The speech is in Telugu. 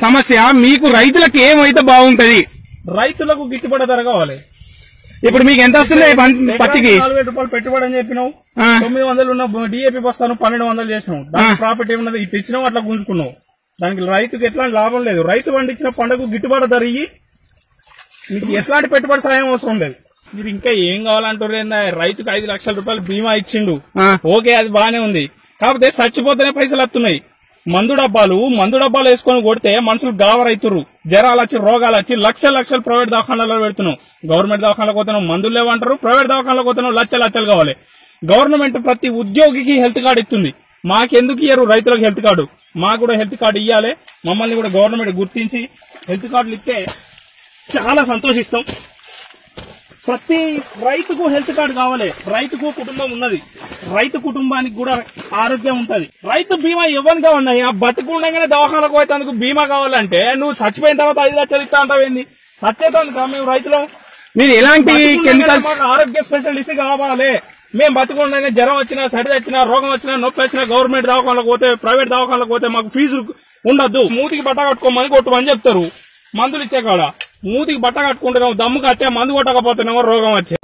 సమస్య మీకు రైతులకు ఏమైతే బాగుంటది? రైతులకు గిట్టుబాటు ధర కావాలి. ఇప్పుడు మీకు ఎంత వస్తుంది పత్తికి? 4,000 రూపాయలు పెట్టుబడి అని చెప్పినావు, 900 ఉన్న DAP బస్తాను 1,200 చేసినావు. దానికి ప్రాఫిట్ ఏమున్నది? ఇటు ఇచ్చినావు, అట్లా గుంజుకున్నావు. దానికి రైతుకు ఎట్లాంటి లాభం లేదు. రైతు పండించిన పంటకు గిట్టుబాటు ధర ఇయ్యి, మీకు ఎట్లాంటి పెట్టుబడి సాయం అవసరం లేదు. మీరు ఇంకా ఏం కావాలంటారు? రైతుకు 5 లక్షల రూపాయలు బీమా ఇచ్చిండు, ఓకే, అది బానే ఉంది. కాకపోతే చచ్చిపోతేనే పైసలు వస్తున్నాయి. మందు డబ్బాలు వేసుకొని కొడితే మనుషులు గావరైతురు, జ్వరాలు వచ్చి రోగాలు వచ్చి లక్షలు ప్రైవేట్ దవాఖానాలో పెడుతున్నాం. గవర్నమెంట్ దవాఖానలో పోతున్నాం, మందులు లేవంటారు. ప్రైవేట్ దవాఖానలో పోతున్నాం, లక్షలు కావాలి. గవర్నమెంట్ ప్రతి ఉద్యోగికి హెల్త్ కార్డు ఇస్తుంది. మాకెందుకు ఇయ్యరు రైతులకు హెల్త్ కార్డు? మాకు కూడా హెల్త్ కార్డు ఇవ్వాలి. మమ్మల్ని కూడా గవర్నమెంట్ గుర్తించి హెల్త్ కార్డులు ఇస్తే చాలా సంతోషిస్తాం. ప్రతి రైతుకు హెల్త్ కార్డు కావాలి. రైతుకు కుటుంబం ఉన్నది, రైతు కుటుంబానికి కూడా ఆరోగ్యం ఉంటది. రైతు బీమా ఇవ్వని కావాలి. ఆ బతుకుండగానే దవాఖానకు పోయేందుకు బీమా కావాలంటే నువ్వు చచ్చిపోయిన తర్వాత 5 లక్షలు ఇస్తా అంటావేంది? సత్యేతాను మేము రైతులు. మీరు ఎలాంటి కెమికల్స్? ఆరోగ్య స్పెషలిస్ట్ కావాలి. మేము బతుకుండగానే జ్వరం వచ్చినా, సర్ది వచ్చినా, రోగం వచ్చినా, నొప్పి వచ్చినా గవర్నమెంట్ దవాఖానలకు పోతే, ప్రైవేట్ దవాఖానలకు పోతే మాకు ఫీజు ఉండద్దు. మూతికి బట్ట కట్టుకోమని కొట్టుమని చెప్తారు. మందులు ఇచ్చే కాడ మూతికి బట్ట కట్టుకుంటున్నాం, దమ్ము కట్టే మందు కొట్టకపోతున్నామో రోగం వచ్చే.